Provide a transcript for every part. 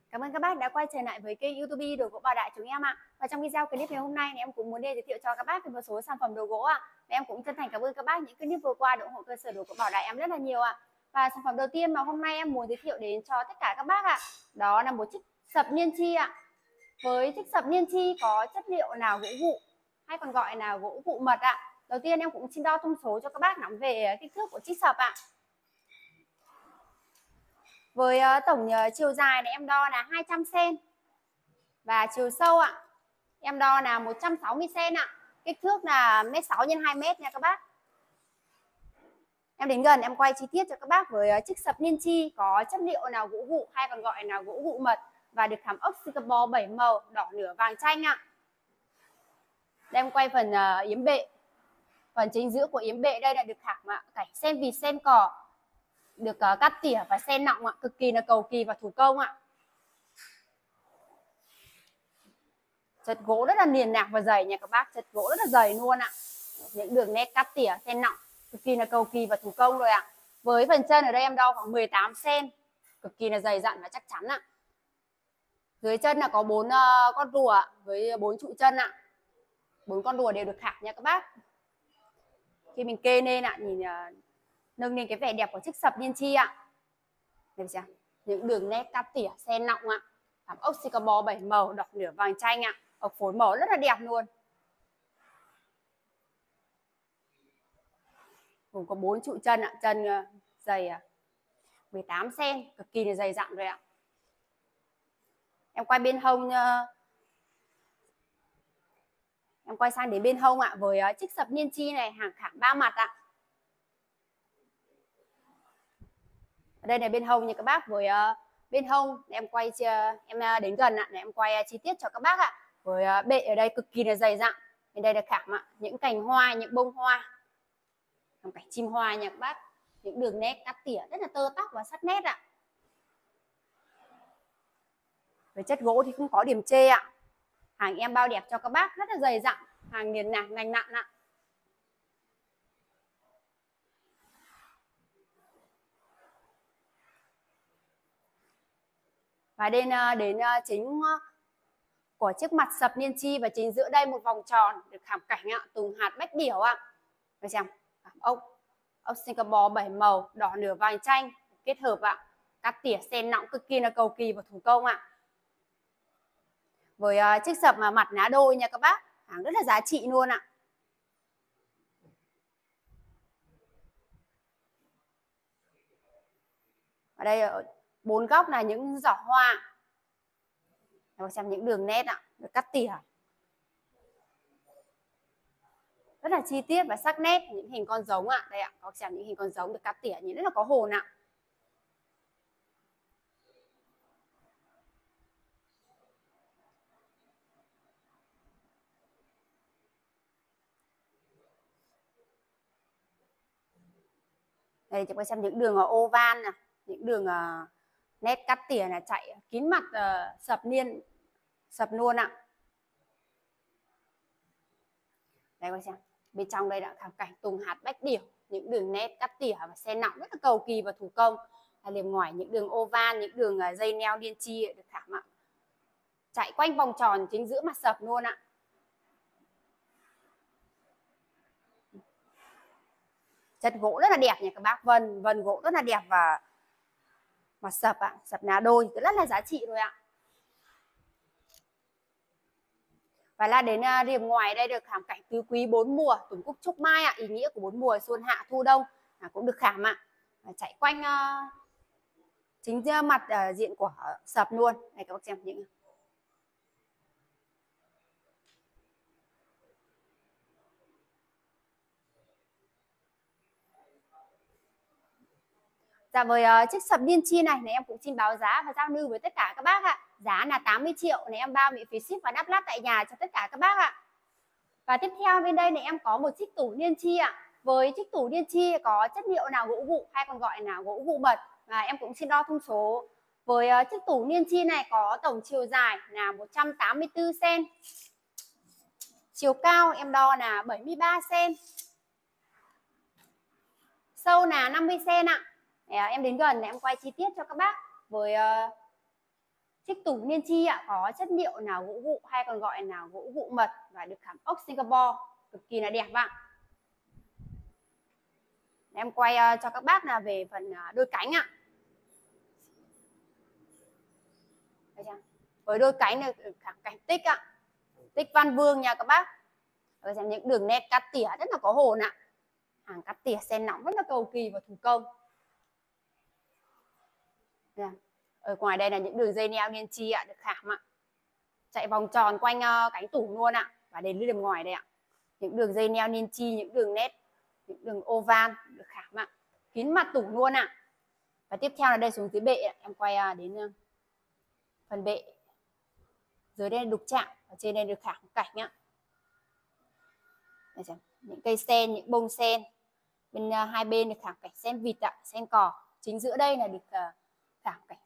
Cảm ơn các bác đã quay trở lại với kênh YouTube đồ gỗ Bảo Đại chúng em ạ. Và trong video clip ngày hôm nay em cũng muốn giới thiệu cho các bác về một số sản phẩm đồ gỗ ạ. Và em cũng chân thành cảm ơn các bác những clip vừa qua ủng hộ cơ sở đồ gỗ Bảo Đại em rất là nhiều ạ. Và sản phẩm đầu tiên mà hôm nay em muốn giới thiệu đến cho tất cả các bác ạ, đó là một chiếc sập niên chi ạ. Với chiếc sập niên chi có chất liệu nào gỗ vụn hay còn gọi là gỗ vụn mật ạ. Đầu tiên em cũng xin đo thông số cho các bác nắm về kích thước của chiếc sập ạ. Với tổng chiều dài này em đo là 200 cm và chiều sâu ạ em đo là 160 cm ạ. Kích thước là 1m6 x 2m nha các bác. Em đến gần em quay chi tiết cho các bác với chiếc sập niên chi có chất liệu nào gỗ vụn hay còn gọi là gỗ vụn mật và được khảm ốc Singapore 7 màu đỏ nửa vàng chanh ạ. Đây em quay phần yếm bệ. Phần chính giữa của yếm bệ đây là được khảm cảnh sen vịt sen cỏ, được cắt tỉa và sen nọng ạ, cực kỳ là cầu kỳ và thủ công ạ. Chất gỗ rất là niền nạc và dày nha các bác, chất gỗ rất là dày luôn ạ. Những đường nét cắt tỉa sen nọng cực kỳ là cầu kỳ và thủ công rồi ạ. Với phần chân ở đây em đo khoảng 18 cm, cực kỳ là dày dặn và chắc chắn ạ. Dưới chân là có 4 con rùa với 4 trụ chân ạ. 4 con rùa đều được khảm nha các bác. Khi mình kê lên ạ, nhìn nâng lên cái vẻ đẹp của chiếc sập niên chi ạ. Đây chưa? Những đường nét cắt tỉa sen nọng ạ. Khảm ốc Singapore 7 màu đỏ nửa vàng chanh ạ. Ốc phối màu rất là đẹp luôn. Gồm có 4 trụ chân ạ, chân dày 18 cm, cực kỳ là dày dặn rồi ạ. Em quay bên hông, em quay sang đến bên hông ạ, với chiếc sập niên chi này hàng khảm 3 mặt ạ. Ở đây là bên hông nha các bác, với bên hông em quay em đến gần ạ, để em quay chi tiết cho các bác ạ. Với bệ ở đây cực kỳ là dày dặn. Bên đây là khảm ạ, những cành hoa, những bông hoa, làm cảnh chim hoa nha các bác. Những đường nét cắt tỉa rất là tơ tóc và sắc nét ạ. Với chất gỗ thì không có điểm chê ạ. Hàng em bao đẹp cho các bác rất là dày dặn, hàng niền nạc lành nặn ạ. Và đến chính của chiếc mặt sập niên chi và chính giữa đây một vòng tròn được khảm cảnh ạ, tùng hạt bách điểu ạ. Được xem, khảm ốc Singapore 7 màu đỏ nửa vàng chanh kết hợp ạ, cắt tỉa sen nọng cực kỳ là cầu kỳ và thủ công ạ. Với chiếc sập mà mặt ná đôi nha các bác, hàng rất là giá trị luôn ạ. Ở đây ở 4 góc là những giỏ hoa. Để xem những đường nét ạ, được cắt tỉa rất là chi tiết và sắc nét, những hình con giống ạ. Đây ạ, có xem những hình con giống được cắt tỉa nhìn rất là có hồn ạ. Đây chúng ta xem những đường oval này, những đường nét cắt tỉa là chạy kín mặt sập luôn ạ. Đây các xem, bên trong đây là khảm cảnh tùng hạt bách điểu, những đường nét cắt tỉa và sen nọng rất là cầu kỳ và thủ công. Liềm ngoài những đường oval, những đường dây neo niên chi được khảm ạ, chạy quanh vòng tròn chính giữa mặt sập luôn ạ. Chất gỗ rất là đẹp nha các bác, vân gỗ rất là đẹp và mặt sập ạ, sập ná đôi rất là giá trị rồi ạ. Và là đến rìa ngoài đây được khảm cảnh tứ quý 4 mùa, tùng cúc trúc mai ạ, ý nghĩa của 4 mùa xuân hạ thu đông cũng được khảm ạ. Chạy quanh chính mặt diện của sập luôn. Này các bác xem những dạ, với chiếc sập niên chi này em cũng xin báo giá và giao lưu với tất cả các bác ạ. Giá là 80 triệu này, em bao miễn phí ship và đắp lát tại nhà cho tất cả các bác ạ. Và tiếp theo bên đây này em có một chiếc tủ niên chi ạ. Với chiếc tủ niên chi có chất liệu nào gỗ vụn hay còn gọi là gỗ vụn mật, và em cũng xin đo thông số. Với chiếc tủ niên chi này có tổng chiều dài là 184 cm. Chiều cao em đo là 73 cm. Sâu là 50 cm ạ. Em đến gần để em quay chi tiết cho các bác với Chiếc tủ niên chi ạ, có chất liệu nào gỗ vụ hay còn gọi là gỗ vụ mật và được khảm ốc Singapore, cực kỳ là đẹp ạ. Em quay cho các bác là về phần đôi cánh ạ. Với đôi cánh này khảm cảnh tích ạ, tích Văn Vương nha các bác. Rồi xem những đường nét cắt tỉa rất là có hồn ạ. Hàng cắt tỉa sen nóng rất là cầu kỳ và thủ công. Ở ngoài đây là những đường dây neo niên chi ạ, được khảm ạ. Chạy vòng tròn quanh cánh tủ luôn ạ. Và đến lưỡi ngoài đây ạ. Những đường dây neo niên chi, những đường nét, những đường oval được khảm ạ. Kín mặt tủ luôn ạ. Và tiếp theo là đây xuống dưới bệ ạ. Em quay đến phần bệ. Dưới đây là đục chạm, ở trên đây được khảm cảnh ạ. Những cây sen, những bông sen. Bên hai bên được khảm cảnh sen vịt ạ, sen cỏ. Chính giữa đây là được khảm cảnh.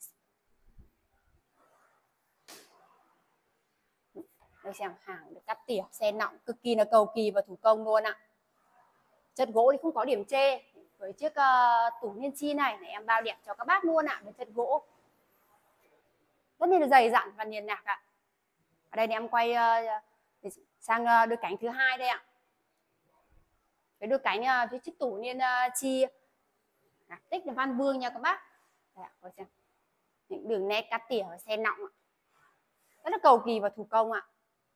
Đây xem hàng được cắt tỉa sen nọng cực kỳ là cầu kỳ và thủ công luôn ạ. Chất gỗ thì không có điểm chê. Với chiếc tủ niên chi này em bao đẹp cho các bác luôn ạ. Với chất gỗ rất là dày dặn và niền nạc ạ. Ở đây thì em quay sang đôi cánh thứ hai đây ạ. Cái đôi cánh với chiếc tủ niên chi tích là Văn Vương nha các bác. Đây ạ, xem. Những đường nét cắt tỉa và sen nọng ạ. Rất là cầu kỳ và thủ công ạ.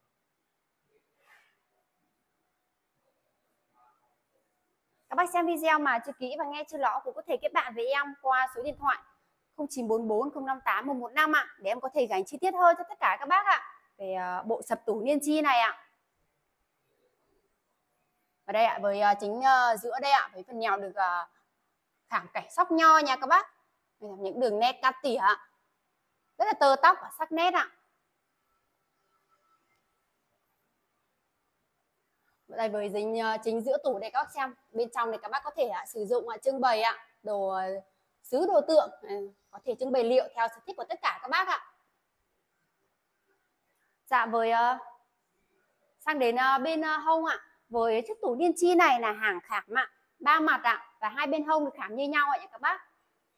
Các bác xem video mà chưa kỹ và nghe chưa rõ cũng có thể kết bạn với em qua số điện thoại 0944 058 115 ạ, để em có thể gánh chi tiết hơn cho tất cả các bác ạ về bộ sập tủ niên chi này ạ. Ở đây ạ, với chính giữa đây ạ, với phần nhào được khảm cảnh sóc nho nha các bác. Những đường nét cắt tỉa rất là tơ tóc và sắc nét ạ. Đây với chính giữa tủ đây các bác xem, bên trong này các bác có thể sử dụng trưng bày đồ sứ đồ tượng, có thể trưng bày liệu theo sở thích của tất cả các bác ạ. Dạ với sang đến bên hông ạ, với chiếc tủ niên chi này là hàng khảm ạ, 3 mặt ạ, và hai bên hông được khảm như nhau ạ các bác.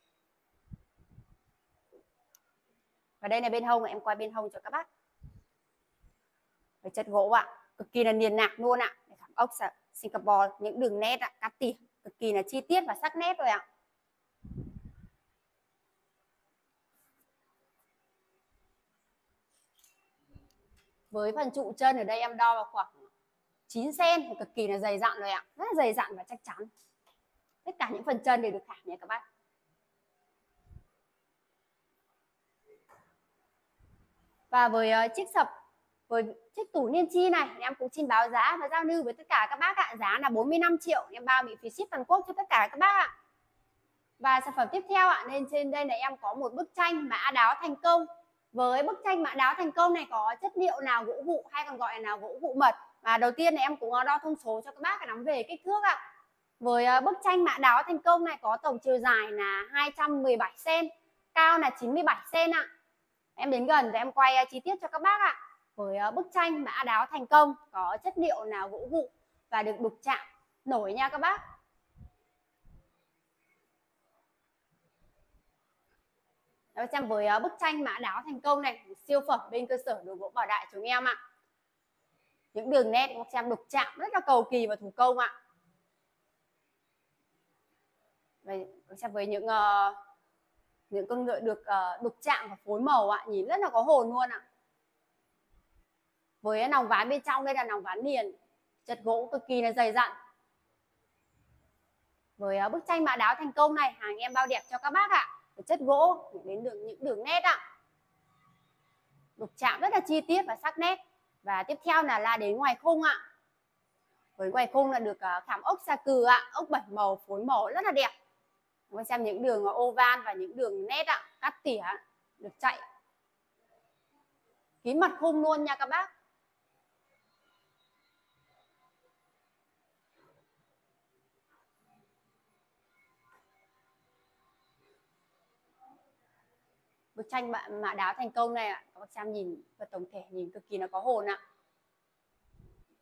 Và đây là bên hông, em quay bên hông cho các bác. Với chất gỗ ạ, cực kỳ là niền nạc luôn ạ. Khảm ốc Singapore, những đường nét cắt tỉa cực kỳ là chi tiết và sắc nét rồi ạ. Với phần trụ chân ở đây em đo vào khoảng 9 cm, cực kỳ là dày dặn rồi ạ, rất là dày dặn và chắc chắn. Tất cả những phần chân đều được khảm nha các bác. Và với chiếc sập, với chiếc tủ niên chi này em cũng xin báo giá và giao lưu với tất cả các bác ạ. Giá là 45 triệu, em bao bị phí ship toàn quốc cho tất cả các bác ạ. Và sản phẩm tiếp theo ạ, nên trên đây là em có một bức tranh mã đáo thành công. Với bức tranh mã đáo thành công này có chất liệu nào gỗ vụ hay còn gọi là gỗ vụ mật. Và đầu tiên là em cũng đo thông số cho các bác nắm về kích thước ạ. Với bức tranh mã đáo thành công này có tổng chiều dài là 217 cm, cao là 97 cm ạ. Em đến gần rồi em quay chi tiết cho các bác ạ. Với bức tranh mã đáo thành công có chất liệu nào gỗ vụ và được đục chạm nổi nha các bác. Đó, xem với bức tranh mã đáo thành công này, siêu phẩm bên cơ sở đồ gỗ Bảo Đại chúng em ạ. Những đường nét xem đục chạm rất là cầu kỳ và thủ công ạ. Xem với những con ngựa được đục chạm và phối màu ạ, nhìn rất là có hồn luôn ạ. Với nòng ván bên trong đây là nòng ván niền, chất gỗ cực kỳ là dày dặn. Với bức tranh mã đáo thành công này, hàng em bao đẹp cho các bác ạ. Chất gỗ đến những đường nét ạ, đục chạm rất là chi tiết và sắc nét. Và tiếp theo là đến ngoài khung ạ. Với ngoài khung là được khảm ốc sa cừ ạ, ốc 7 màu phối màu rất là đẹp. Mình xem những đường oval và những đường nét ạ, cắt tỉa được chạy kín mặt khung luôn nha các bác. Bức tranh mã đáo thành công này ạ, các bác xem nhìn và tổng thể nhìn cực kỳ là có hồn ạ.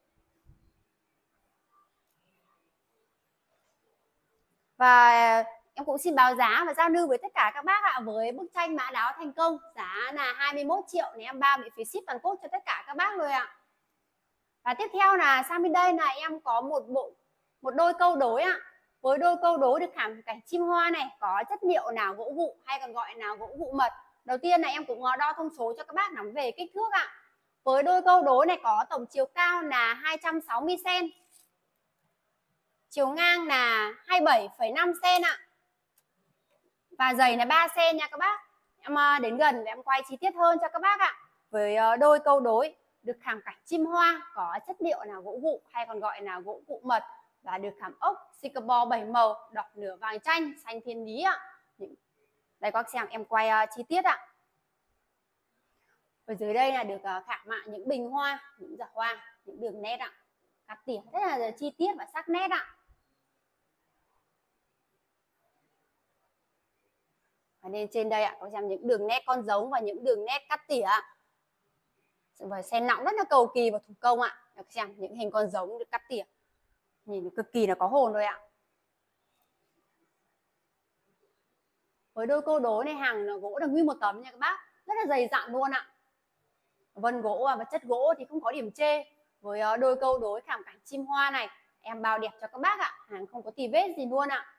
Và em cũng xin báo giá và giao lưu với tất cả các bác ạ. Với bức tranh mã đáo thành công, giá là 21 triệu này, em bao miễn phí ship toàn quốc cho tất cả các bác rồi ạ. Và tiếp theo là sang bên đây là em có một đôi câu đối ạ. Với đôi câu đối được khảm cảnh chim hoa này, có chất liệu nào gỗ vụ hay còn gọi là gỗ vụ mật. Đầu tiên là em cũng đo thông số cho các bác nắm về kích thước ạ. Với đôi câu đối này có tổng chiều cao là 260 cm, chiều ngang là 27,5 cm ạ. Và dày là 3 cm nha các bác. Em đến gần và em quay chi tiết hơn cho các bác ạ. Với đôi câu đối được khảm cảnh chim hoa, có chất liệu là gỗ vụ hay còn gọi là gỗ vụ mật, và được khảm ốc Singapore 7 màu, đỏ nửa vàng chanh, xanh thiên lý ạ. Đây các bác xem em quay chi tiết ạ. Ở dưới đây là được khảm những bình hoa, những giỏ hoa, những đường nét ạ. Cắt tỉa rất là chi tiết và sắc nét ạ. Và nên trên đây ạ, có xem những đường nét con giống và những đường nét cắt tỉa. Và sen nọng rất là cầu kỳ và thủ công ạ. Được xem những hình con giống được cắt tỉa, nhìn cực kỳ là có hồn rồi ạ. Với đôi câu đối này hàng là gỗ là nguyên một tấm nha các bác, rất là dày dặn luôn ạ. Vân gỗ và chất gỗ thì không có điểm chê. Với đôi câu đối khảm cảnh chim hoa này, em bao đẹp cho các bác ạ, hàng không có tì vết gì luôn ạ.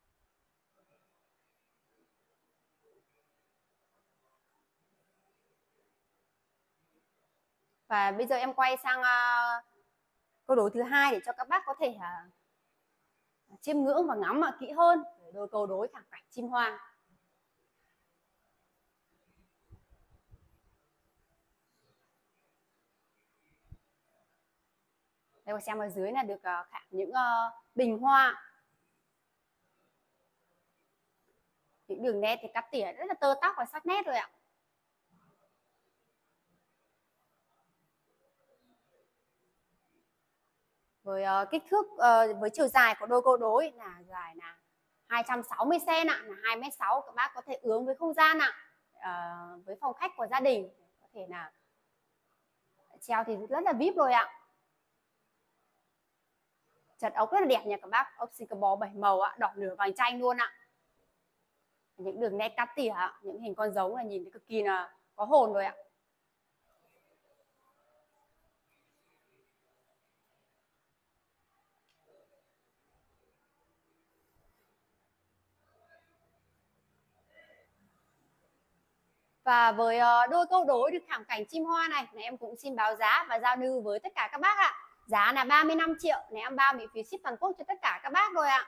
Và bây giờ em quay sang câu đối thứ hai để cho các bác có thể chiêm ngưỡng và ngắm kỹ hơn đôi câu đối khảm cảnh chim hoa. Đây xem ở dưới là được khảm những bình hoa, những đường nét thì cắt tỉa rất là tơ tóc và sắc nét rồi ạ. Với kích thước với chiều dài của đôi câu đối là dài là 260 cm ạ, là 2,6 m. Các bác có thể ướm với không gian ạ. Với phòng khách của gia đình có thể là treo thì rất là vip rồi ạ. Chật ốc rất là đẹp nha các bác, ốc Singapore 7 màu ạ, đỏ nửa vàng chanh luôn ạ. Những đường nét cắt tỉa, những hình con giống là nhìn cực kỳ là có hồn rồi ạ. Và với đôi câu đối được khảm cảnh chim hoa này, em cũng xin báo giá và giao lưu với tất cả các bác ạ. Giá là 35 triệu, này em bao miễn phí ship toàn quốc cho tất cả các bác rồi ạ.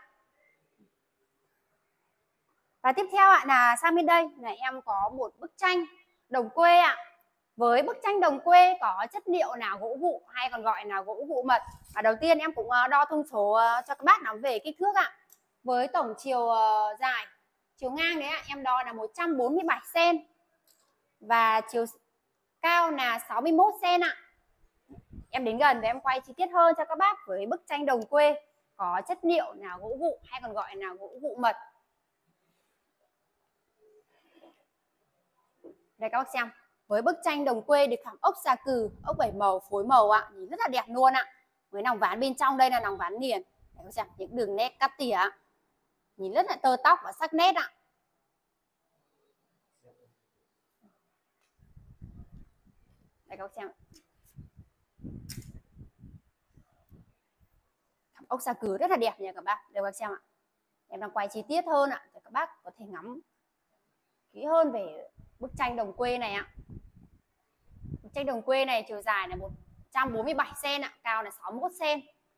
Và tiếp theo ạ là sang bên đây là em có một bức tranh đồng quê ạ. Với bức tranh đồng quê có chất liệu là gỗ vụ hay còn gọi là gỗ vụ mật. Và đầu tiên em cũng đo thông số cho các bác nắm về kích thước ạ. Với tổng chiều dài, chiều ngang đấy ạ, em đo là 147 cm. Và chiều cao là 61 cm ạ. Em đến gần và em quay chi tiết hơn cho các bác với bức tranh đồng quê có chất liệu là gỗ vụ hay còn gọi là gỗ vụ mật. Đây các bác xem, với bức tranh đồng quê được khảm ốc xà cừ, ốc 7 màu, phối màu ạ, nhìn rất là đẹp luôn ạ. Với lòng ván bên trong đây là lòng ván liền. Đây các bác xem, những đường nét cắt tỉa nhìn rất là tơ tóc và sắc nét ạ. Đây các bác xem, ốc xà cừ rất là đẹp nha các bác. Đây các bác xem ạ, em đang quay chi tiết hơn ạ để các bác có thể ngắm kỹ hơn về bức tranh đồng quê này ạ. Bức tranh đồng quê này chiều dài là 147 cm ạ, cao là 61 cm.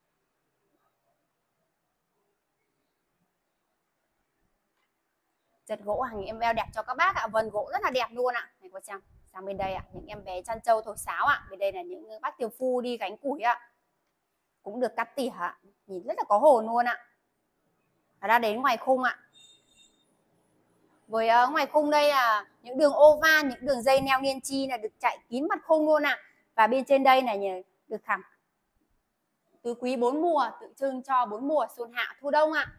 Chật gỗ hàng em beo đẹp cho các bác ạ, vân gỗ rất là đẹp luôn ạ. Này có xem, sang bên đây ạ, những em bé chăn trâu thổi sáo ạ. Bên đây là những bác tiểu phu đi gánh củi ạ, cũng được cắt tỉa ạ, nhìn rất là có hồn luôn ạ. Và đã đến ngoài khung ạ. Với ngoài khung đây là những đường oval, những đường dây neo niên chi là được chạy kín mặt khung luôn ạ. Và bên trên đây là được khảm tứ quý 4 mùa, tượng trưng cho 4 mùa xuân hạ thu đông ạ.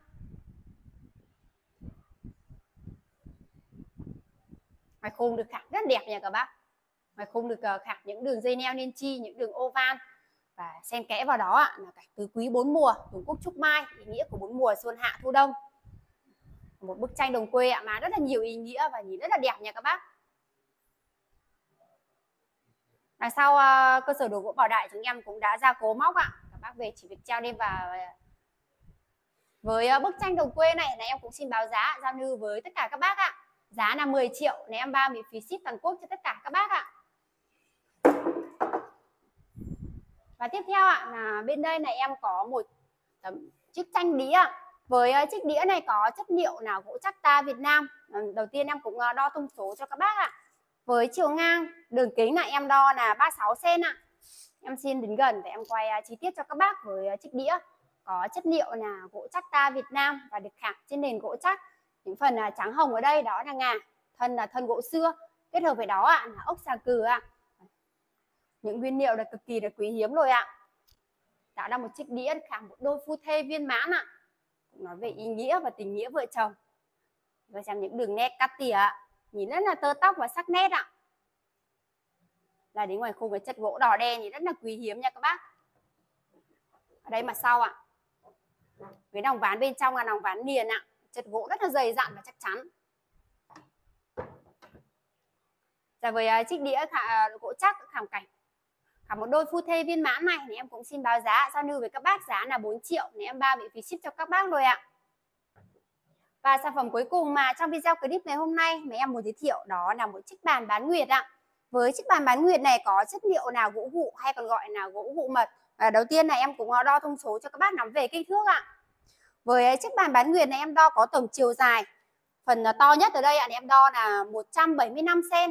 Ngoài khung được khảm rất đẹp nha các bác. Ngoài khung được khảm những đường dây neo niên chi, những đường oval và xen kẽ vào đó ạ là cảnh tứ quý 4 mùa, Tổ quốc trúc mai, ý nghĩa của 4 mùa xuân hạ thu đông. Một bức tranh đồng quê ạ, mà rất là nhiều ý nghĩa và nhìn rất là đẹp nha các bác. Đằng sau cơ sở đồ gỗ Bảo Đại chúng em cũng đã gia cố móc ạ. Các bác về chỉ việc treo lên vào. Với bức tranh đồng quê này em cũng xin báo giá giao lưu với tất cả các bác ạ. Giá là 10 triệu này em bao miễn phí ship toàn quốc cho tất cả các bác ạ. Và tiếp theo ạ là bên đây này em có một chiếc tranh đĩa. Với chiếc đĩa này có chất liệu là gỗ chắc ta Việt Nam. Đầu tiên em cũng đo thông số cho các bác ạ. Với chiều ngang, đường kính là em đo là 36 cm ạ. Em xin đến gần để em quay chi tiết cho các bác với chiếc đĩa. Có chất liệu là gỗ chắc ta Việt Nam và được khảm trên nền gỗ chắc. Những phần trắng hồng ở đây đó là ngà, thân là thân gỗ xưa, kết hợp với đó là ốc xà cừ ạ. Những nguyên liệu là cực kỳ là quý hiếm rồi ạ. Đó là một chiếc đĩa khảm một đôi phu thê viên mãn ạ. Cũng nói về ý nghĩa và tình nghĩa vợ chồng. Và xem những đường nét cắt tỉa nhìn rất là tơ tóc và sắc nét ạ. Là đến ngoài khung cái chất gỗ đỏ đen thì rất là quý hiếm nha các bác. Ở đây mặt sau ạ. Cái nòng ván bên trong là nòng ván liền ạ. Chất gỗ rất là dày dặn và chắc chắn. Và với chiếc đĩa gỗ chắc khảm cảnh cả một đôi phu thê viên mãn này thì em cũng xin báo giá giao lưu với các bác giá là 4 triệu thì em bao miễn phí ship cho các bác rồi ạ. Và sản phẩm cuối cùng mà trong video clip ngày hôm nay mà em muốn giới thiệu đó là một chiếc bàn bán nguyệt ạ. Với chiếc bàn bán nguyệt này có chất liệu là gỗ gụ hay còn gọi là gỗ gụ mật. Và đầu tiên là em cũng đo thông số cho các bác nắm về kích thước ạ. Với chiếc bàn bán nguyệt này em đo có tổng chiều dài. Phần to nhất ở đây ạ em đo là 175 cm.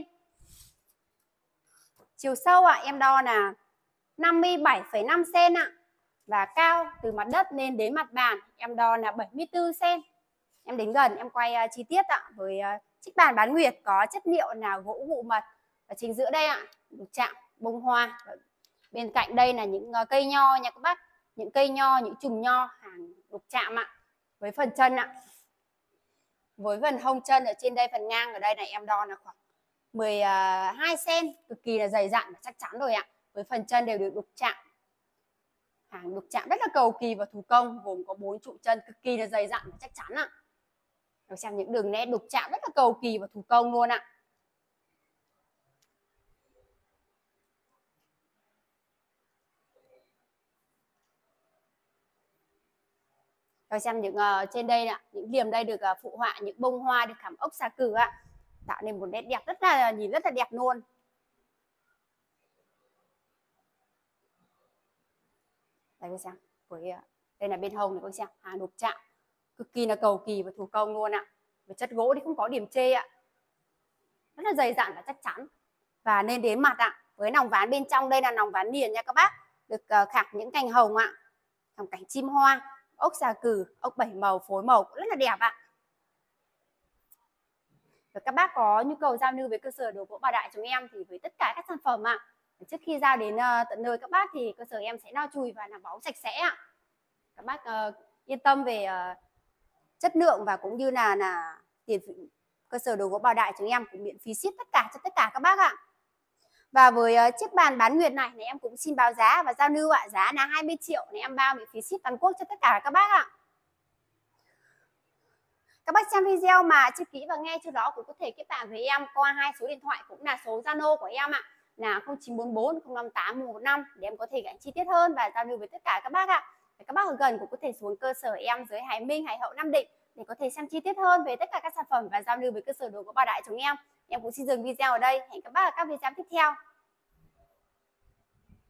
Chiều sâu em đo là 57,5 cm ạ. Và cao từ mặt đất lên đến mặt bàn em đo là 74 cm. Em đến gần em quay chi tiết ạ. Với chiếc bàn bán nguyệt có chất liệu là gỗ gụ mật. Và chính giữa đây ạ, được chạm bông hoa. Bên cạnh đây là những cây nho nha các bác. Những cây nho, những chùm nho hàng đục chạm ạ. Với phần chân ạ. Với phần hông chân ở trên đây, phần ngang ở đây này em đo là khoảng 12 cm, cực kỳ là dày dặn và chắc chắn rồi ạ. Với phần chân đều được đục chạm. Hàng đục chạm rất là cầu kỳ và thủ công, gồm có 4 trụ chân cực kỳ là dày dặn và chắc chắn ạ. Được xem những đường nét đục chạm rất là cầu kỳ và thủ công luôn ạ. Rồi xem những trên đây ạ, những liềm đây được phụ họa những bông hoa được khảm ốc xà cừ ạ, tạo nên một nét đẹp rất là nhìn rất là đẹp luôn. Đây các xem, với đây là bên hông này các xem, hàng đục chạm cực kỳ là cầu kỳ và thủ công luôn ạ. Với chất gỗ thì không có điểm chê ạ, rất là dày dặn và chắc chắn. Và lên đến mặt ạ, với nòng ván bên trong đây là nòng ván liền nha các bác, được khảm những cành hồng ạ, khảm cảnh chim hoa, ốc xà cừ, ốc 7 màu, phối màu cũng rất là đẹp ạ. Và các bác có nhu cầu giao lưu với cơ sở đồ gỗ Bảo Đại chúng em thì với tất cả các sản phẩm ạ, trước khi giao đến tận nơi các bác thì cơ sở em sẽ lau chùi và làm bóng sạch sẽ ạ. Các bác yên tâm về chất lượng và cũng như là tiền cơ sở đồ gỗ Bảo Đại chúng em cũng miễn phí ship tất cả cho tất cả các bác ạ. Và với chiếc bàn bán nguyệt này em cũng xin báo giá và giao lưu ạ, giá là 20 triệu này em bao miễn phí ship toàn quốc cho tất cả các bác ạ. Các bác xem video mà chưa kỹ và nghe chưa rõ cũng có thể kết bạn với em qua 2 số điện thoại cũng là số Zalo của em ạ, là 0944 058 115 để em có thể gắn chi tiết hơn và giao lưu với tất cả các bác ạ. Các bác ở gần cũng có thể xuống cơ sở em dưới Hải Minh, Hải Hậu, Nam Định để có thể xem chi tiết hơn về tất cả các sản phẩm và giao lưu với cơ sở đồ gỗ Bảo Đại chúng em. Em cũng xin dừng video ở đây. Hẹn các bác ở các video tiếp theo.